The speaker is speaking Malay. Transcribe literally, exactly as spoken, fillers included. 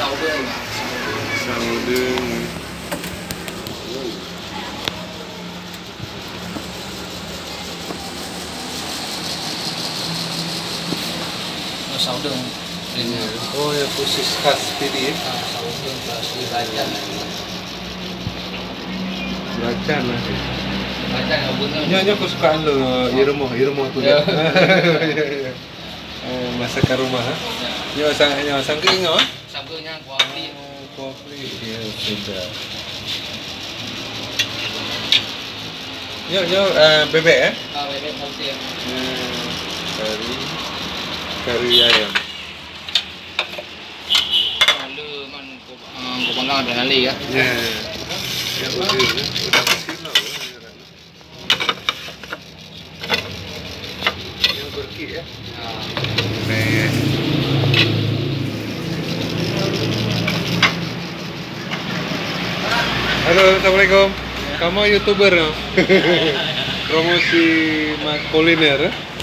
saudeng. Saudeng. Oh, saudeng. Ini. Oh, ya khusus khas pilih. Ah, saudeng asli Belacan. Belacan lah. Belacan enggak benar. Nyonya kesukaan lo, irmo, irmo tu. Ya. Oh, masakan rumah. Nyo sang nyo sangking oh. Sangkeunya kuali. Kuali. Ya, sudah. Nyo nyo bebek eh? Ah, bebek putih. Hmm, kari kari ayam. Lalu man ko ko panggang ada nali ya. Ya. Ya udah, udah mesin lah. Yang berki ya. Ah. Nih. Halo, assalamualaikum. Kamu youtuber no? Promosi kuliner?